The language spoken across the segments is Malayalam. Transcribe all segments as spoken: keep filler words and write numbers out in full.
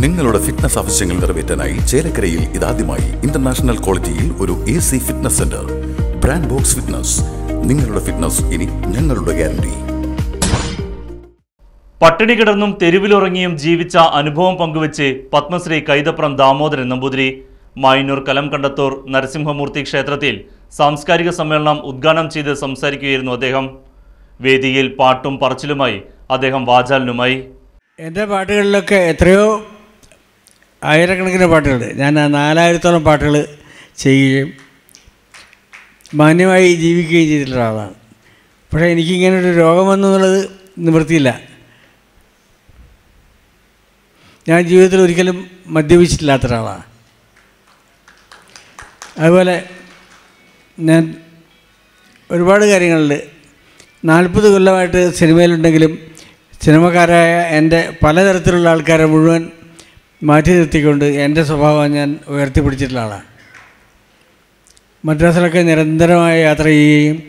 നിങ്ങളുടെ ഫിറ്റ്നസ് ആവശ്യങ്ങൾ നിറവേറ്റാനായി ചേലക്കരയിൽ ഇതാദ്യമായി ഇന്റർനാഷണൽ ക്വാളിറ്റിയിൽ ഒരു A C fitness centre. Brand box fitness. നിങ്ങളുടെ ഫിറ്റ്നസ് ഇനി ഞങ്ങളുടെ ഗ്യാരണ്ടി. പട്ടിണി കിടന്നും തെരുവിലുറങ്ങിയും ജീവിച്ച അനുഭവം പങ്കുവെച്ച് പത്മശ്രീ കൈതപ്രം ദാമോദരൻ നമ്പൂതിരി മായന്നൂർ കലംകണ്ടത്തൂർ നരസിംഹമൂർത്തി ക്ഷേത്രത്തിൽ സാംസ്കാരിക സമ്മേളനം ഉദ്ഘാടനം ചെയ്ത് സംസാരിക്കുകയായിരുന്നു അദ്ദേഹം. വേദിയിൽ പാട്ടും പറച്ചിലുമായി അദ്ദേഹം വാചാലനുമായി. എൻ്റെ പാട്ടുകളിലൊക്കെ എത്രയോ ആയിരക്കണക്കിന് പാട്ടുകൾ, ഞാൻ നാലായിരത്തോളം പാട്ടുകൾ ചെയ്യുകയും മാന്യമായി ജീവിക്കുകയും ചെയ്തിട്ടുള്ള ആളാണ്. പക്ഷേ എനിക്കിങ്ങനൊരു രോഗം വന്നുള്ളത് നിവൃത്തിയില്ല. ഞാൻ ജീവിതത്തിൽ ഒരിക്കലും മദ്യപിച്ചിട്ടില്ലാത്ത ഒരാളാണ്. അതുപോലെ ഞാൻ ഒരുപാട് കാര്യങ്ങളിൽ നാൽപ്പത് കൊല്ലമായിട്ട് സിനിമയിലുണ്ടെങ്കിലും സിനിമക്കാരായ എൻ്റെ പലതരത്തിലുള്ള ആൾക്കാരെ മുഴുവൻ മാറ്റി നിർത്തിക്കൊണ്ട് എൻ്റെ സ്വഭാവം ഞാൻ ഉയർത്തിപ്പിടിച്ചിട്ടുള്ള ആളാണ്. മദ്രാസിലൊക്കെ നിരന്തരമായി യാത്ര ചെയ്യുകയും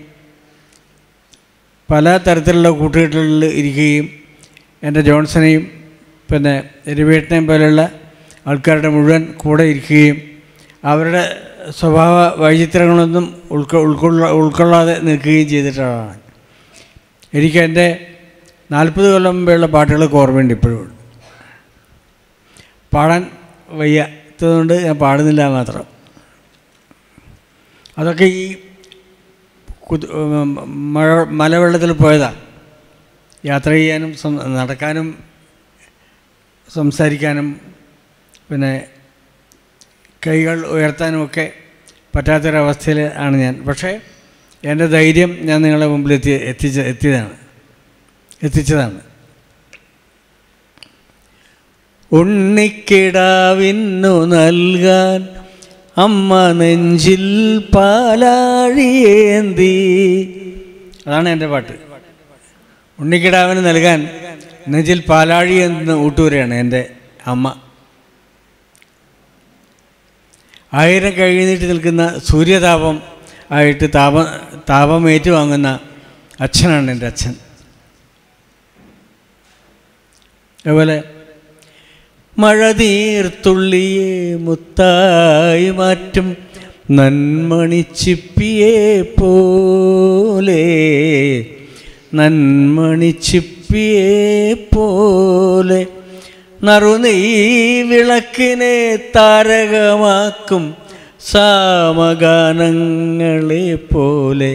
പല തരത്തിലുള്ള കൂട്ടുകെട്ടുകളിൽ ഇരിക്കുകയും എൻ്റെ ജോൺസനെയും പിന്നെ രവിയേട്ടനെയും പോലെയുള്ള ആൾക്കാരുടെ മുഴുവൻ കൂടെ ഇരിക്കുകയും അവരുടെ സ്വഭാവ വൈചിത്രങ്ങളൊന്നും ഉൾക്കൊ ഉൾക്കൊള്ള ഉൾക്കൊള്ളാതെ നിൽക്കുകയും ചെയ്തിട്ടുള്ളതാണ്. എനിക്ക് എൻ്റെ നാൽപ്പത് കൊല്ലം മുമ്പെയുള്ള പാട്ടുകളൊക്കെ ഓർമ്മയുണ്ട് ഇപ്പോഴും. പാടാൻ വയ്യാത്തതുകൊണ്ട് ഞാൻ പാടുന്നില്ല മാത്രം. അതൊക്കെ ഈ മഴ മലവെള്ളത്തിൽ പോയതാണ്. യാത്ര ചെയ്യാനും നടക്കാനും സംസാരിക്കാനും പിന്നെ കൈകൾ ഉയർത്താനുമൊക്കെ പറ്റാത്തൊരവസ്ഥയിൽ ആണ് ഞാൻ. പക്ഷേ എൻ്റെ ധൈര്യം ഞാൻ നിങ്ങളുടെ മുമ്പിൽ എത്തി എത്തിച്ച എത്തിയതാണ് എത്തിച്ചതാണ് ഉണ്ണിക്കിടാവിന്നു നൽകാൻ അമ്മ നെഞ്ചിൽ പാലാഴിയേന്തി. അതാണ് എൻ്റെ പാട്ട്. ഉണ്ണിക്കിടാവിന് നൽകാൻ നെഞ്ചിൽ പാലാഴിയേന്തുന്ന ഊട്ടൂരാണ് എൻ്റെ അമ്മ. ആയിരം കഴിഞ്ഞിട്ട് നിൽക്കുന്ന സൂര്യതാപം ആയിട്ട് താപ താപം ഏറ്റുവാങ്ങുന്ന അച്ഛനാണ് എൻ്റെ അച്ഛൻ. അതുപോലെ മഴ നീർത്തുള്ളിയെ മുത്തായി മാറ്റും നന്മണിച്ചിപ്പിയെ പോലെ നന്മണിച്ചിപ്പിയെ പോലെ നറുനെയ് വിളക്കിനെ താരകമാക്കും സാമഗാനങ്ങളെ പോലെ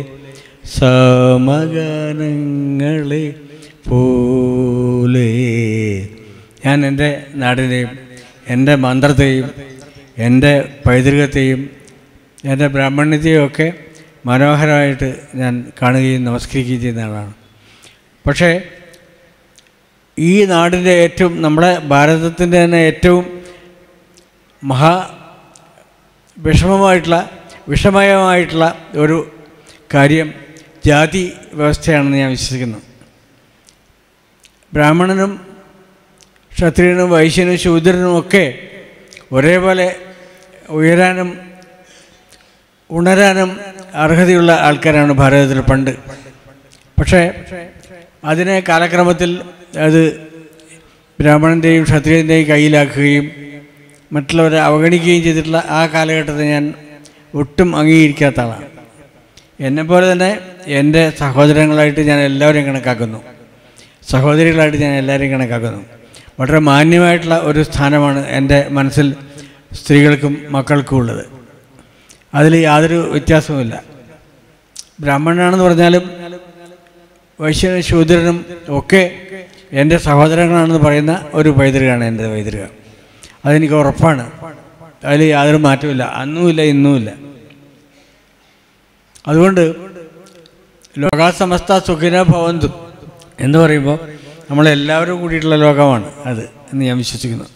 സാമഗാനങ്ങളെ പോലെ. ഞാൻ എൻ്റെ നാടിനെയും എൻ്റെ മന്ത്രത്തെയും എൻ്റെ പൈതൃകത്തെയും എൻ്റെ ബ്രാഹ്മണ്യത്തെയും ഒക്കെ മനോഹരമായിട്ട് ഞാൻ കാണുകയും നമസ്കരിക്കുകയും ചെയ്യുന്ന ആളാണ്. പക്ഷേ ഈ നാടിൻ്റെ ഏറ്റവും നമ്മുടെ ഭാരതത്തിൻ്റെ തന്നെ ഏറ്റവും മഹാ വിഷമമായിട്ടുള്ള വിഷമയമായിട്ടുള്ള ഒരു കാര്യം ജാതി വ്യവസ്ഥയാണെന്ന് ഞാൻ വിശ്വസിക്കുന്നു. ബ്രാഹ്മണനും ക്ഷത്രിയനും വൈശ്യനും ശൂദ്രനും ഒക്കെ ഒരേപോലെ ഉയരാനും ഉണരാനും അർഹതയുള്ള ആൾക്കാരാണ് ഭാരതത്തിൽ പണ്ട്. പക്ഷേ അതിനെ കാലക്രമത്തിൽ അത് ബ്രാഹ്മണൻ്റെയും ക്ഷത്രിയൻ്റെയും കയ്യിലാക്കുകയും മറ്റുള്ളവരെ അവഗണിക്കുകയും ചെയ്തിട്ടുള്ള ആ കാലഘട്ടത്തെ ഞാൻ ഒട്ടും അംഗീകരിക്കാത്ത ആളാണ്. എന്നെപ്പോലെ തന്നെ എൻ്റെ സഹോദരങ്ങളായിട്ട് ഞാൻ എല്ലാവരെയും കണക്കാക്കുന്നു, സഹോദരികളായിട്ട് ഞാൻ എല്ലാവരെയും കണക്കാക്കുന്നു. വളരെ മാന്യമായിട്ടുള്ള ഒരു സ്ഥാനമാണ് എൻ്റെ മനസ്സിൽ സ്ത്രീകൾക്കും മക്കൾക്കും ഉള്ളത്. അതിൽ യാതൊരു വ്യത്യാസവുമില്ല. ബ്രാഹ്മണനാണെന്ന് പറഞ്ഞാലും വൈശ്യനും ശൂദ്രനും ഒക്കെ എൻ്റെ സഹോദരങ്ങളാണെന്ന് പറയുന്ന ഒരു പൈതൃകമാണ് എൻ്റെ പൈതൃകം. അതെനിക്ക് ഉറപ്പാണ്. അതിൽ യാതൊരു മാറ്റമില്ല, അന്നുമില്ല ഇന്നുമില്ല. അതുകൊണ്ട് ലോകാസമസ്ത സുഖിനോ ഭവന്തു എന്ന് പറയുമ്പോൾ നമ്മളെല്ലാവരും കൂടിയിട്ടുള്ള ലോകമാണ് അത് എന്ന് ഞാൻ വിശ്വസിക്കുന്നു.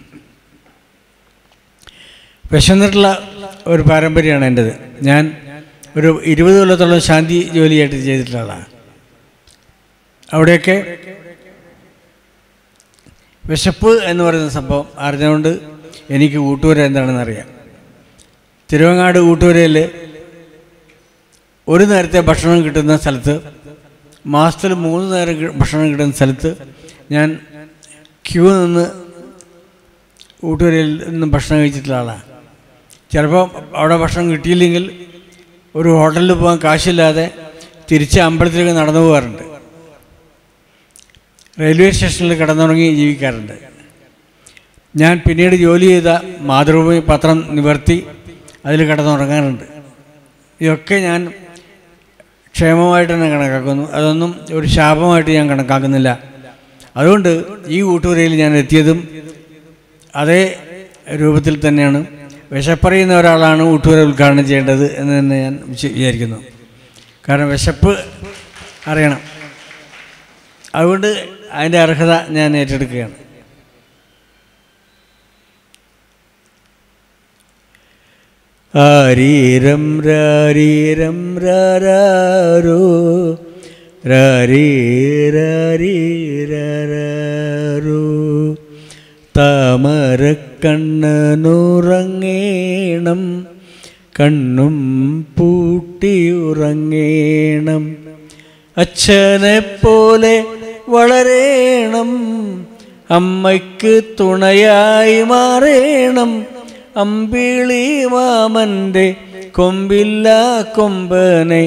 വിശന്നിട്ടുള്ള ഒരു പാരമ്പര്യമാണ് എൻ്റേത്. ഞാൻ ഒരു ഇരുപത് കൊല്ലത്തോളം ശാന്തി ജോലിയായിട്ട് ചെയ്തിട്ടുള്ള ആളാണ്. അവിടെയൊക്കെ വിശപ്പ് എന്ന് പറയുന്ന സംഭവം അറിഞ്ഞുകൊണ്ട് എനിക്ക് ഊട്ടൂര എന്താണെന്ന് അറിയാം. തിരുവങ്ങാട് ഊട്ടൂരയിൽ ഒരു നേരത്തെ ഭക്ഷണം കിട്ടുന്ന സ്ഥലത്ത്, മാസത്തിൽ മൂന്ന് നേരം ഭക്ഷണം കിട്ടുന്ന സ്ഥലത്ത് ഞാൻ ക്യൂ നിന്ന് ഊട്ടുവരയിൽ നിന്നും ഭക്ഷണം കഴിച്ചിട്ടുള്ള ആളാണ്. ചിലപ്പോൾ അവിടെ ഭക്ഷണം കിട്ടിയില്ലെങ്കിൽ ഒരു ഹോട്ടലിൽ പോകാൻ കാശില്ലാതെ തിരിച്ച് അമ്പലത്തിലേക്ക് നടന്നു പോകാറുണ്ട്. റെയിൽവേ സ്റ്റേഷനിൽ കിടന്നുറങ്ങി ജീവിക്കാറുണ്ട്. ഞാൻ പിന്നീട് ജോലി ചെയ്ത മാതൃഭൂമി പത്രം നിവർത്തി അതിൽ കിടന്നുറങ്ങാറുണ്ട്. ഇതൊക്കെ ഞാൻ ക്ഷേമമായിട്ട് തന്നെ കണക്കാക്കുന്നു. അതൊന്നും ഒരു ശാപമായിട്ട് ഞാൻ കണക്കാക്കുന്നില്ല. അതുകൊണ്ട് ഈ ഊട്ടുപുരയിൽ ഞാൻ എത്തിയതും അതേ രൂപത്തിൽ തന്നെയാണ്. വിശപ്പറിയുന്ന ഒരാളാണ് ഊട്ടുപുര ഉദ്ഘാടനം ചെയ്യേണ്ടത് എന്ന് തന്നെ ഞാൻ വിചാരിക്കുന്നു. കാരണം വിശപ്പ് അറിയണം. അതുകൊണ്ട് അതിൻ്റെ അർഹത ഞാൻ ഏറ്റെടുക്കുകയാണ്. ആരീരം രാരീരം രാരോ രാരീരോ താമരക്കണ്ണനുറങ്ങേണം കണ്ണും പൂട്ടിയുറങ്ങേണം അച്ഛനെപ്പോലെ വളരേണം അമ്മയ്ക്ക് തുണയായി മാറേണം അമ്പിളി മാമൻ്റെ കൊമ്പില്ല കൊമ്പനെ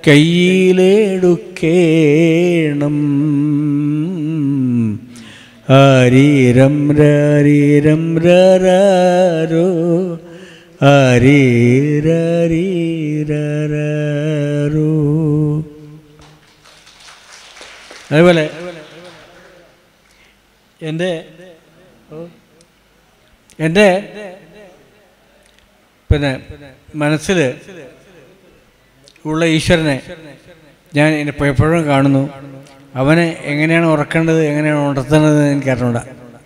കയ്യിലെടുക്കേണം ആരീരം രാരീരം രാരോ ആരീരോ. അതുപോലെ എൻ്റെ എൻ്റെ പിന്നെ മനസ്സിൽ ഉള്ള ഈശ്വരനെ ഞാൻ എപ്പോഴും കാണുന്നു. അവനെ എങ്ങനെയാണ് ഉറക്കേണ്ടത്, എങ്ങനെയാണ് ഉണർത്തേണ്ടത് എനിക്ക് അറിഞ്ഞൂടാ.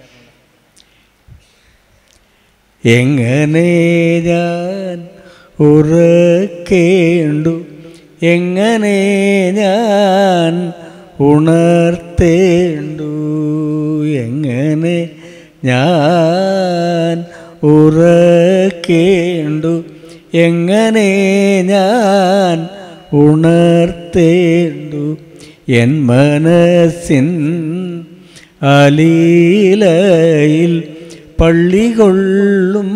എങ്ങനെ ഞാൻ ഉറക്കേണ്ടു, എങ്ങനെ ഞാൻ ഉണർത്തേണ്ടു, എങ്ങനെ ഞാൻ ഉറക്കേണ്ടു, എങ്ങനെ ഞാൻ ഉണർത്തേണ്ടു എൻ മനസ്സിൻ അലീലയിൽ പള്ളികൊള്ളും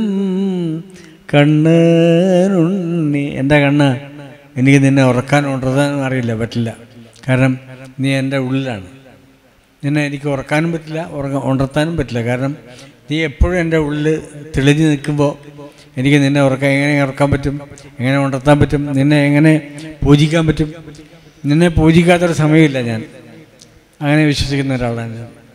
കണ്ണനുണ്ണി. എൻ്റെ കണ്ണ്, എനിക്ക് നിന്നെ ഉറക്കാൻ ഉണർത്താനും അറിയില്ല, പറ്റില്ല. കാരണം നീ എൻ്റെ ഉള്ളിലാണ്. നിന്നെ എനിക്ക് ഉറക്കാനും പറ്റില്ല, ഉറങ്ങ ഉണർത്താനും പറ്റില്ല. കാരണം നീ എപ്പോഴും എൻ്റെ ഉള്ളിൽ തെളിഞ്ഞു നിൽക്കുമ്പോൾ എനിക്ക് നിന്നെ ഉറക്കാൻ എങ്ങനെ ഉറക്കാൻ പറ്റും, എങ്ങനെ ഉണർത്താൻ പറ്റും, നിന്നെ എങ്ങനെ പൂജിക്കാൻ പറ്റും? നിന്നെ പൂജിക്കാത്തൊരു സമയമില്ല. ഞാൻ അങ്ങനെ വിശ്വസിക്കുന്ന ഒരാളാണ്.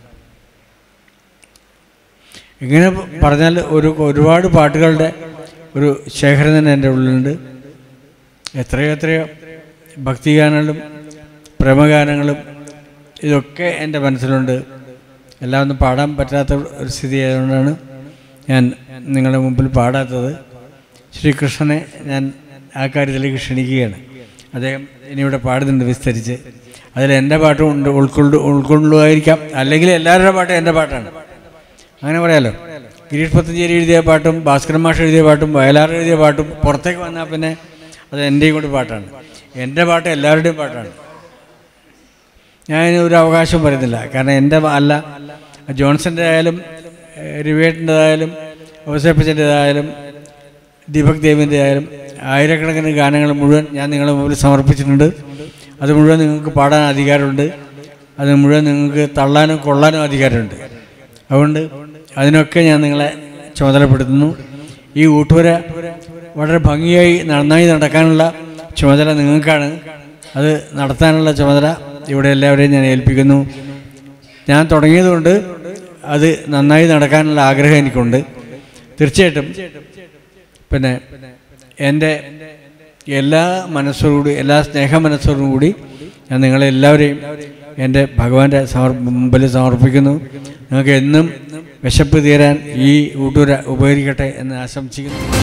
ഇങ്ങനെ പറഞ്ഞാൽ ഒരു ഒരുപാട് പാട്ടുകളുടെ ഒരു ശേഖരം തന്നെ എൻ്റെ ഉള്ളിലുണ്ട്. എത്രയോ എത്രയോ ഭക്തിഗാനങ്ങളും പ്രേമഗാനങ്ങളും ഇതൊക്കെ എൻ്റെ മനസ്സിലുണ്ട്. എല്ലാം ഒന്നും പാടാൻ പറ്റാത്ത ഒരു സ്ഥിതി ആയതുകൊണ്ടാണ് ഞാൻ നിങ്ങളുടെ മുമ്പിൽ പാടാത്തത്. ശ്രീകൃഷ്ണനെ ഞാൻ ആ കാര്യത്തിലേക്ക് ക്ഷണിക്കുകയാണ്. അദ്ദേഹം ഇനിയിവിടെ പാടുന്നുണ്ട് വിസ്തരിച്ച്. അതിൽ എൻ്റെ പാട്ടും ഉണ്ട്, ഉൾക്കൊള്ളു ഉൾക്കൊള്ളുമായിരിക്കാം. അല്ലെങ്കിൽ എല്ലാവരുടെ പാട്ടും എൻ്റെ പാട്ടാണ്, അങ്ങനെ പറയാമല്ലോ. ഗിരീഷ് പത്തഞ്ചേരി എഴുതിയ പാട്ടും ഭാസ്കരൻ മാഷ് എഴുതിയ പാട്ടും വയലാർ എഴുതിയ പാട്ടും പുറത്തേക്ക് വന്നാൽ പിന്നെ അത് എൻ്റെയും കൂടി പാട്ടാണ്. എൻ്റെ പാട്ട് എല്ലാവരുടെയും പാട്ടാണ്. ഞാൻ ഒരു അവകാശം പറയുന്നില്ല. കാരണം എൻ്റെ അല്ല, ജോൺസൻ്റെ ആയാലും രവിയേട്ടൻ്റെതായാലും ഔസേപ്പച്ചൻ്റെതായാലും ദീപക് ദേവിൻ്റെ ആയാലും ആയിരക്കണക്കിന് ഗാനങ്ങൾ മുഴുവൻ ഞാൻ നിങ്ങളുടെ മുമ്പിൽ സമർപ്പിച്ചിട്ടുണ്ട്. അത് മുഴുവൻ നിങ്ങൾക്ക് പാടാൻ അധികാരമുണ്ട്. അത് മുഴുവൻ നിങ്ങൾക്ക് തള്ളാനും കൊള്ളാനും അധികാരമുണ്ട്. അതുകൊണ്ട് അതിനൊക്കെ ഞാൻ നിങ്ങളെ ചുമതലപ്പെടുത്തുന്നു. ഈ ഊട്ടുപുര വളരെ ഭംഗിയായി നന്നായി നടക്കാനുള്ള ചുമതല നിങ്ങൾക്കാണ്. അത് നടത്താനുള്ള ചുമതല ഇവിടെ എല്ലാവരെയും ഞാൻ ഏൽപ്പിക്കുന്നു. ഞാൻ തുടങ്ങിയതുകൊണ്ട് അത് നന്നായി നടക്കാനുള്ള ആഗ്രഹം എനിക്കുണ്ട്. തീർച്ചയായിട്ടും പിന്നെ എൻ്റെ എല്ലാ മനസ്സോടുകൂടി, എല്ലാ സ്നേഹ മനസ്സോടും കൂടി ഞാൻ നിങ്ങളെല്ലാവരെയും എൻ്റെ ഭഗവാന്റെ സമർ മുമ്പിൽ സമർപ്പിക്കുന്നു. നിങ്ങൾക്ക് എന്നും വിശപ്പ് തീരാൻ ഈ ഊട്ടുപുര ഉപകരിക്കട്ടെ എന്ന് ആശംസിക്കുന്നു.